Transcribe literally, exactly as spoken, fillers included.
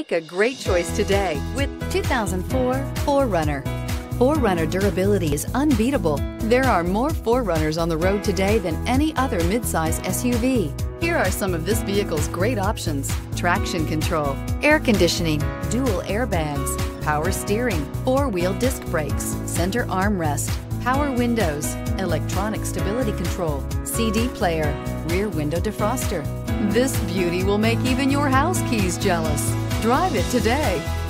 Make a great choice today with two thousand four four runner. four runner durability is unbeatable. There are more four runners on the road today than any other midsize S U V. Here are some of this vehicle's great options: traction control, air conditioning, dual airbags, power steering, four-wheel disc brakes, center armrest, power windows, electronic stability control, C D player, rear window defroster. This beauty will make even your house keys jealous. Drive it today.